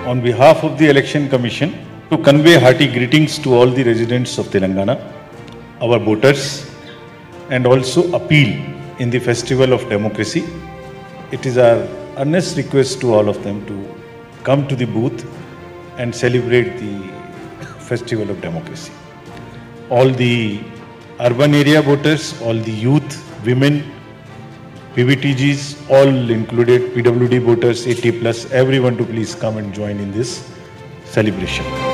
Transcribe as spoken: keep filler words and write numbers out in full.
on behalf of the Election Commission to convey hearty greetings to all the residents of Telangana, our voters, and also appeal in the festival of democracy. It is our earnest request to all of them to come to the booth and celebrate the festival of democracy. All the urban area voters, all the youth, women, P V T Gs, all included, P W D voters, eighty plus, everyone to please come and join in this celebration.